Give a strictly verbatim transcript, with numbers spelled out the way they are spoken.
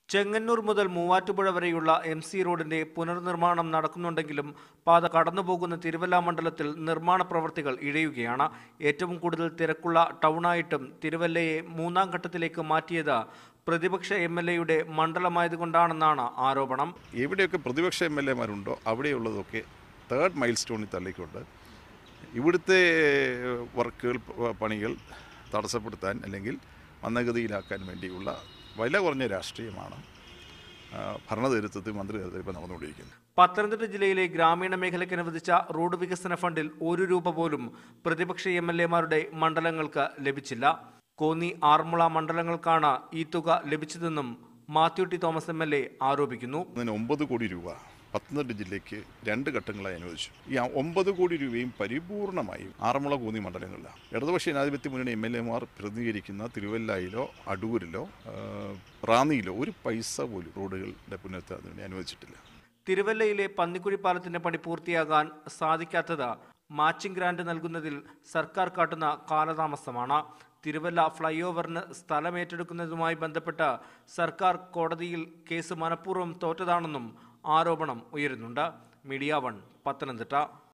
ചെങ്ങന്നൂർ മുതൽ മൂവാറ്റുപുഴ വരെയുള്ള M C റോഡിന്റെ പുനർനിർമ്മാണം നടക്കുന്നുണ്ടെങ്കിലും പാത കടന്നുപോകുന്ന തിരുവല്ല മണ്ഡലത്തിൽ നിർമ്മാണ പ്രവൃത്തികൾ ഇഴയുകയാണ്. ഏറ്റവും കൂടുതൽ തിരക്കുള്ള ടൗണായിട്ടും തിരുവല്ലയെ മൂന്നാം ഘട്ടത്തിലേക്ക് മാറ്റിയത് പ്രതിപക്ഷ എം എൽ എയുടെ മണ്ഡലമായതുകൊണ്ടാണെന്നാണ് ആരോപണം. എവിടെയൊക്കെ പ്രതിപക്ഷ എം എൽ എമാരുണ്ടോ അവിടെയുള്ളതൊക്കെ തേർഡ് മൈൽ സ്റ്റോണിൽ തള്ളിക്കൊണ്ട് ഇവിടുത്തെ വർക്കുകൾ പണികൾ തടസ്സപ്പെടുത്താൻ അല്ലെങ്കിൽ മന്ദഗതിയിലാക്കാൻ വേണ്ടിയുള്ള വില കുറഞ്ഞ രാഷ്ട്രീയമാണ് ഭരണനേതൃത്വത്തിൽ മന്ത്രിതലത്തിൽ ഇപ്പോൾ നടന്നുകൊണ്ടിരിക്കുന്നത്. പത്തനംതിട്ട ജില്ലയിലെ ഗ്രാമീണ മേഖലയ്ക്ക് അനുവദിച്ച റോഡ് വികസന ഫണ്ടിൽ ഒരു രൂപ പോലും പ്രതിപക്ഷ എം എൽ എമാരുടെ മണ്ഡലങ്ങൾക്ക് ലഭിച്ചില്ല. കോന്നി, ആറന്മുള മണ്ഡലങ്ങൾക്കാണ് ഈ തുക ലഭിച്ചതെന്നും Mathew T Thomas M L A ആരോപിക്കുന്നു. ഒമ്പത് കോടി രൂപ പത്തനംതിട്ട ജില്ലയ്ക്ക് രണ്ട് ഘട്ടങ്ങളായി അനുവദിച്ചു. ഈ ഒമ്പത് കോടി രൂപയും പരിപൂർണമായും ആറന്മുള, കോന്നി മണ്ഡലങ്ങളിലാണ്. ഇടതുപക്ഷ ജനാധിപത്യ മുന്നണി എം എൽ എമാർ പ്രതിനിധീകരിക്കുന്ന തിരുവല്ലയിലോ അടൂരിലോ റാന്നിയിലോ ഒരു പൈസ പോലും റോഡുകളുടെ പുനരുദ്ധാരണത്തിന് അനുവദിച്ചിട്ടില്ല. തിരുവല്ലയിലെ പന്നിക്കുഴി പാലത്തിന്റെ പണി പൂർത്തിയാകാൻ സാധിക്കാത്തത് മാച്ചിങ് ഗ്രാന്റ് നൽകുന്നതിൽ സർക്കാർ കാട്ടുന്ന കാലതാമസമാണ്. തിരുവല്ല ഫ്ലൈ ഓവറിന് സ്ഥലമേറ്റെടുക്കുന്നതുമായി ബന്ധപ്പെട്ട് സർക്കാർ കോടതിയിൽ കേസ് മനഃപൂർവ്വം തോറ്റതാണെന്നും ആരോപണം ഉയരുന്നുണ്ട്. Media One, Pathanamthitta.